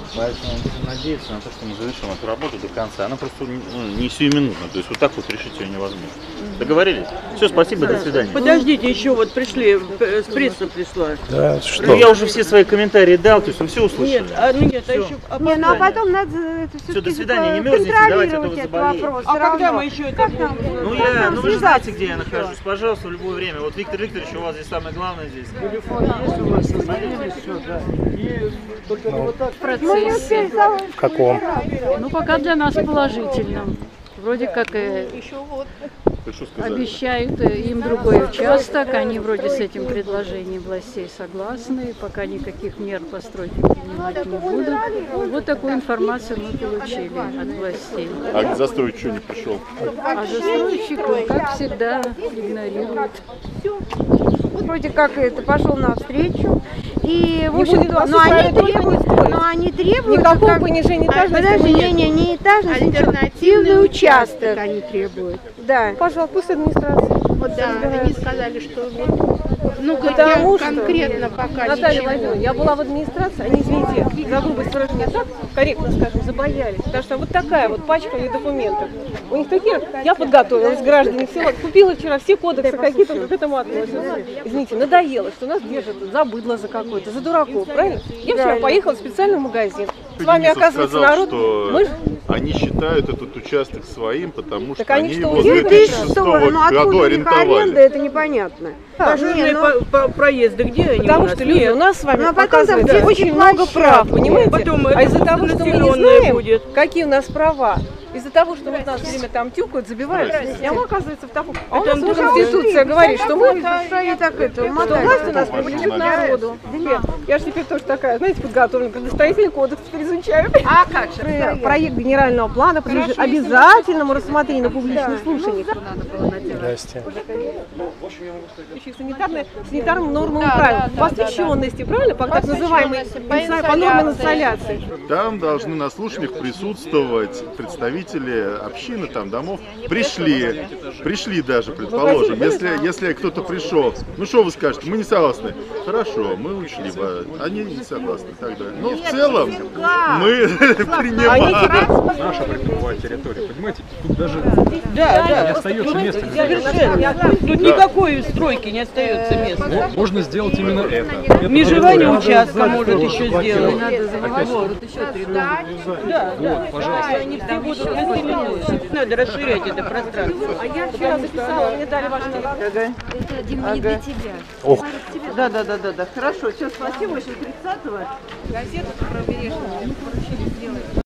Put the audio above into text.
Поэтому будем надеяться на то, что мы завершим эту работу до конца. Она просто не сиюминутно, то есть вот так вот решить ее невозможно. Договорились? Все, спасибо, до свидания. Подождите, еще вот пришли, пресса пришла. Да, что? Ну, я уже все свои комментарии дал, то есть вы все услышали. Нет, а еще Не, ну а потом надо это Все, до свидания, не мерзните, давайте, а то вы заболеете. вопрос. А когда мы еще это будем? Ну вы же знаете, где я нахожусь, пожалуйста, в любое время. Вот Виктор Викторович, у вас здесь самое главное здесь. В процессе. В каком? Ну, пока для нас положительном. Вроде как обещают им другой участок, они вроде с этим предложением властей согласны, пока никаких мер по стройке принимать не будут. Вот такую информацию мы получили от властей. А застройщик что не пришел? А застройщик, как всегда, игнорирует. Вроде как это пошел навстречу. И, в общем, но они требуют никакого понижения этажности. Подожди, не этажность, альтернативный участок они требуют. Да. Пожалуйста, пусть администрация. Вот да, они сказали, что вот, ну потому конкретно пока Наталья ничего. Владимировна, я была в администрации, они, извините, за грубость выражения, так корректно скажем, забоялись. Потому что вот такая вот пачка у них документов. У них такие, я подготовилась, граждане всего, купила вчера все кодексы, какие-то к этому относятся. Извините, надоело, что нас держат за быдло за какое-то, за дураков, правильно? Я вчера поехала в специальный магазин. С вами, оказывается, сказал, народ... что они считают этот участок своим, потому что Так они они что, его с Ты 2006 что? Ну году откуда у них аренда, арендовали. это непонятно. Пожарные проезды, где они Потому у нас? что люди Нет. у нас с вами, Ну, а потом там оказывается, детские очень много прав, площадки. понимаете? Потом А из-за того, что мы не населенное знаем, будет. какие у нас права, из-за того, что вот нас все время там тюкают, забивают, а мы, оказывается, в таком... А у нас уже Конституция говорит, что мы... Что они так это, Что мотают? власть у нас принадлежит народу. Я же теперь тоже такая, знаете, подготовлена, когда строительный кодекс изучаю. А как же? Проект генерального плана подлежит обязательному рассмотрению на публичных слушаниях. Здрасте. Санитарным нормам и правилам. Посвященности, правильно? По так называемой по нормам инсоляции. Там должны на слушаниях присутствовать представители общины, там, домов. Пришли даже, предположим. Если кто-то пришел, ну что вы скажете, мы не согласны. Хорошо, мы учли, они не согласны. Тогда. Но в целом мы принимаем. Наша прикрывает территория, понимаете? Тут даже Да, не остается места. совершенно. Тут никакой стройки не остается места. Можно сделать именно это. Межевание участка может еще сделать. Вот, пожалуйста. Они все будут населены. Надо расширять это пространство. А я вчера записала, мне дали ваш номер. Это, Дима, не для тебя. Ох. Да. Хорошо. Все, спасибо. Еще 30-го. Газету про Бережную поручили сделать.